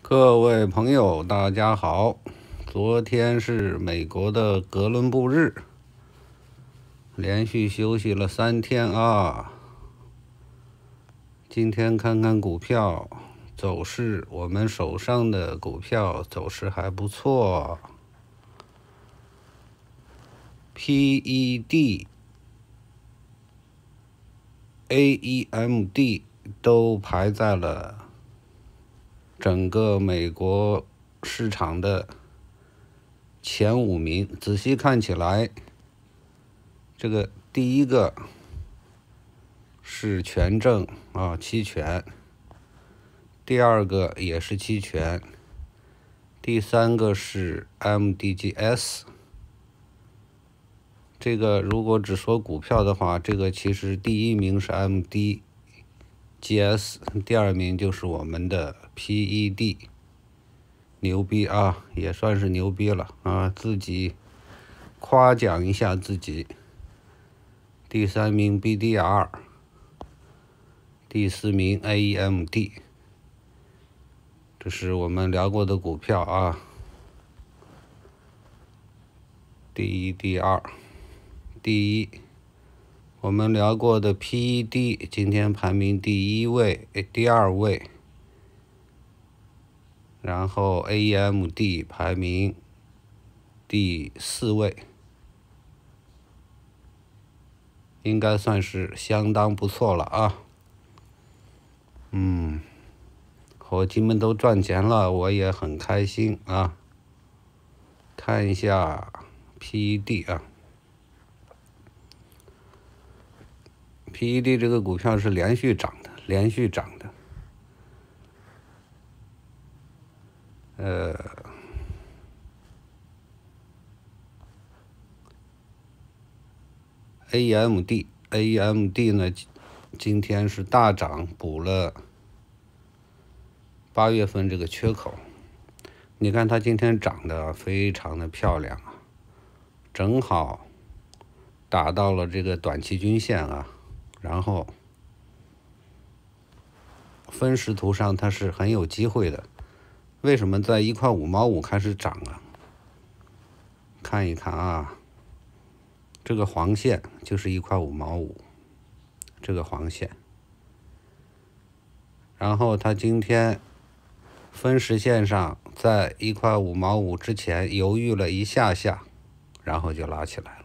各位朋友，大家好！昨天是美国的哥伦布日，连续休息了3天啊。今天看看股票走势，我们手上的股票走势还不错。PED、AEMD 都排在了整个美国市场的前5名。仔细看起来，这个第一个是权证啊，期权；第二个也是期权；第三个是 MDGS。这个如果只说股票的话，这个其实第1名是 MDGS， 第2名就是我们的 PED， 牛逼啊，也算是牛逼了啊，自己夸奖一下自己。第3名 BDR， 第4名 AEMD， 这是我们聊过的股票啊。第一，我们聊过的 PED 今天排名第2位，然后 AEMD 排名第4位，应该算是相当不错了啊。伙计们都赚钱了，我也很开心啊。看一下 PED 啊。PED 这个股票是连续涨的。AEMD 呢，今天是大涨，补了8月份这个缺口。你看它今天涨得非常的漂亮啊，正好打到了这个短期均线啊，然后分时图上它是很有机会的。为什么在1块5毛5开始涨啊？看一看啊，这个黄线就是1块5毛5，这个黄线。然后它今天分时线上在1块5毛5之前犹豫了一下，然后就拉起来了。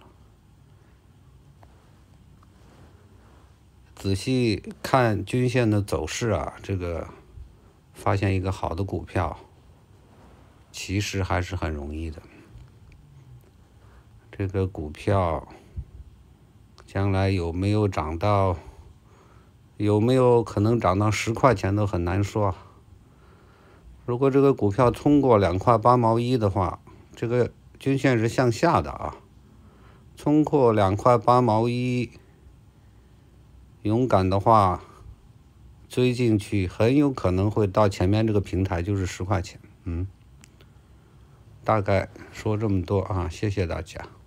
仔细看均线的走势啊，这个发现一个好的股票其实还是很容易的。这个股票将来有没有可能涨到10块钱都很难说。如果这个股票冲过2块8毛1的话，这个均线是向下的啊，冲过2块8毛1，勇敢的话追进去，很有可能会到前面这个平台，就是10块钱。大概说这么多啊，谢谢大家。